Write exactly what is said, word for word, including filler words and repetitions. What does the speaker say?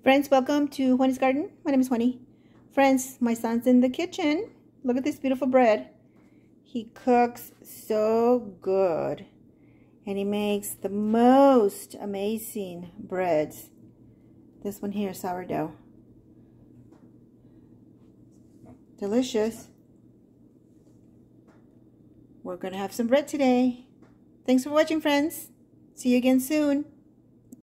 Friends, welcome to Juani's Garden. My name is Juani. Friends, my son's in the kitchen. Look at this beautiful bread. He cooks so good. And he makes the most amazing breads. This one here, sourdough. Delicious. We're going to have some bread today. Thanks for watching, friends. See you again soon.